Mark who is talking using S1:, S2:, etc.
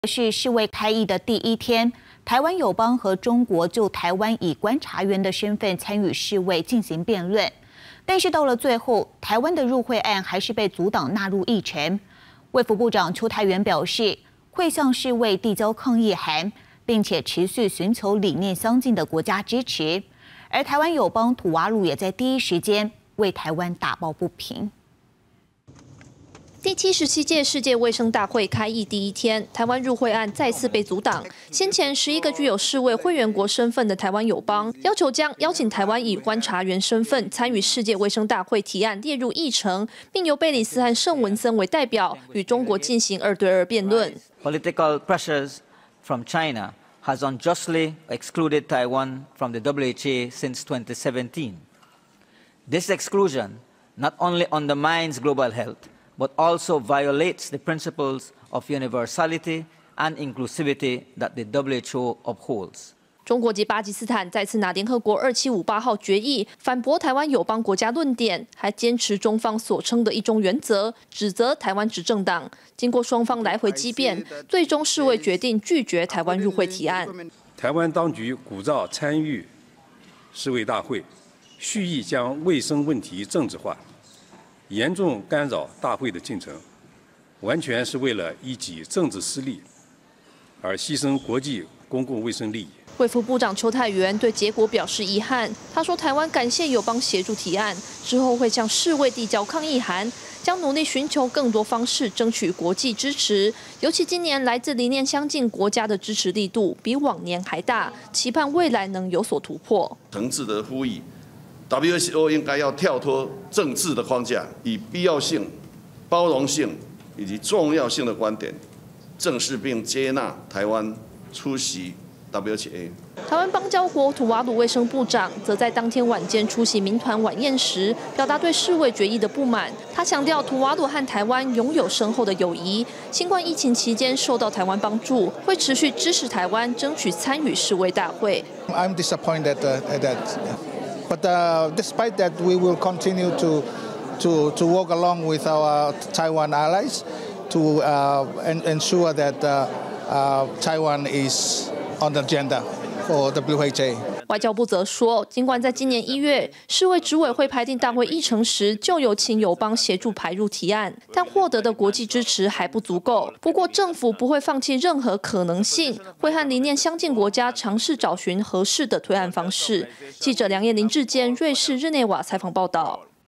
S1: 是世卫开议的第一天，台湾友邦和中国就台湾以观察员的身份参与世卫进行辩论，但是到了最后，台湾的入会案还是被阻挡纳入议程。卫福部长邱泰源表示，会向世卫递交抗议函，并且持续寻求理念相近的国家支持。而台湾友邦土瓦鲁也在第一时间为台湾打抱不平。
S2: 第77届世界卫生大会开议第一天，台湾入会案再次被阻挡。先前11个具有世卫会员国身份的台湾友邦，要求将邀请台湾以观察员身份参与世界卫生大会提案列入议程，并由贝里斯和圣文森为代表，与中国进行2对2辩论。
S3: Political pressures from China has unjustly excluded Taiwan from the WHO since 2017. This exclusion not only undermines global health,but also violates the principles of universality and inclusivity that the WHO upholds.
S2: 中国及巴基斯坦再次拿联合国2758号决议反驳台湾友邦国家论点，还坚持中方所称的一中原则，指责台湾执政党。经过双方来回激辩，最终世卫决定拒绝台湾入会提案。
S4: 台湾当局鼓噪参与世卫大会，蓄意将卫生问题政治化，严重干扰大会的进程，完全是为了一己政治私利而牺牲国际公共卫生利益。
S2: 卫福部长邱泰源对结果表示遗憾，他说：“台湾感谢友邦协助提案，之后会向世卫递交抗议函，将努力寻求更多方式争取国际支持。尤其今年来自理念相近国家的支持力度比往年还大，期盼未来能有所突破。”
S5: 诚挚的呼吁。WHO 应该要跳脱政治的框架，以必要性、包容性以及重要性的观点，正视并接纳台湾出席 WHA。
S2: 台湾邦交国土瓦鲁卫生部长则在当天晚间出席民团晚宴时，表达对世卫决议的不满。他强调，土瓦鲁和台湾拥有深厚的友谊，新冠疫情期间受到台湾帮助，会持续支持台湾争取参与世卫大会。
S6: I'm disappointed that.But despite that, we will continue to work along with our Taiwan allies to ensure that Taiwan is on the agenda for WHA.
S2: 外交部则说，尽管在今年1月，世卫执委会排定大会议程时就有请友邦协助排入提案，但获得的国际支持还不足够。不过，政府不会放弃任何可能性，会和理念相近国家尝试找寻合适的推案方式。记者梁彦林、志坚，瑞士日内瓦采访报道。